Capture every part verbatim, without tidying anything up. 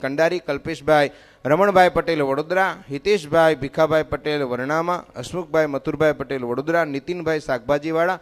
કંડારી, કલ્પેશભાઈ રમણભાઈ પટેલ વડોદરા, હિતેશભાઈ ભીખાભાઈ પટેલ વરણામા, હસમુખભાઈ મથુરભાઈ પટેલ વડોદરા, નીતિનભાઈ શાકભાજીવાળા,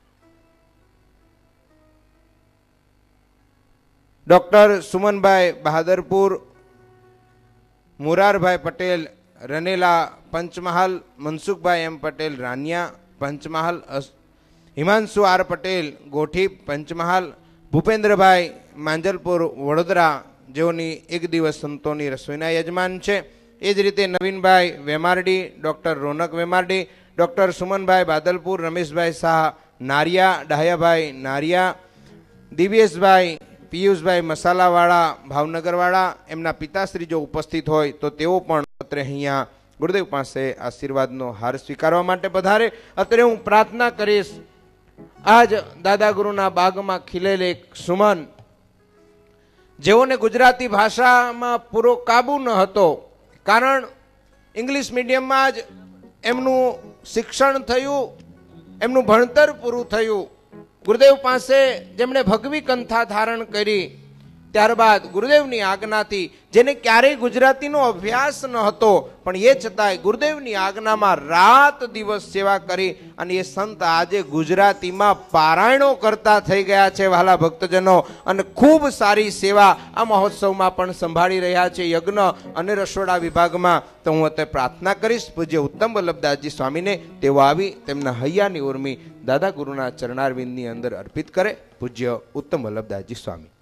doctor Sumanbhai Bahadarpur, Murarbhai Patel Ranela Panchmahal, Mansukhbhai M Patel Raniya Panchmahal, Himanshu R Patel Gothi Panchmahal, Bhupendrabhai Manjalpur Vadodara, જેઓની એક દિવસ સંતોની રસોઈના યજમાન છે. એ જ રીતે નવીનભાઈ વેમારડી, ડૉક્ટર રોનક વેમારડી, ડૉક્ટર સુમનભાઈ બાદલપુર, રમેશભાઈ શાહ નારિયા, ડાહયાભાઈ નારિયા, દિવ્યેશભાઈ પિયુષભાઈ મસાલાવાળા ભાવનગરવાળા, એમના પિતાશ્રી જો ઉપસ્થિત હોય તો તેઓ પણ અત્રે અહીંયા ગુરુદેવ પાસે આશીર્વાદનો હાર સ્વીકારવા માટે પધારે. અત્રે હું પ્રાર્થના કરીશ, આજ દાદા ગુરુના બાગમાં ખીલેલ એક સુમન, જેઓને ગુજરાતી ભાષામાં પૂરો કાબુ ન હતો, કારણ ઇંગ્લિશ મીડિયમમાં જ એમનું શિક્ષણ થયું, એમનું ભણતર પૂરું થયું. ગુરુદેવ પાસે જેમણે ભગવી કંથા ધારણ કરી, ત્યારબાદ ગુરુદેવની આજ્ઞાથી, જેને ક્યારેય ગુજરાતીનો અભ્યાસ ન હતો, પણ એ છતાંય ગુરુદેવની આજ્ઞામાં રાત દિવસ સેવા કરી અને એ સંત આજે ગુજરાતીમાં પારાયણો કરતા થઈ ગયા છે વહાલા ભક્તજનો, અને ખૂબ સારી સેવા આ મહોત્સવમાં પણ સંભાળી રહ્યા છે યજ્ઞ અને રસોડા વિભાગમાં. તો હું અત્યારે પ્રાર્થના કરીશ પૂજ્ય ઉત્તમ વલ્લભદાસજી સ્વામીને તેઓ આવી તેમના હૈયાની ઉર્મી દાદા ગુરુના ચરણારવિંદની અંદર અર્પિત કરે. પૂજ્ય ઉત્તમ વલ્લભદાસજી સ્વામી.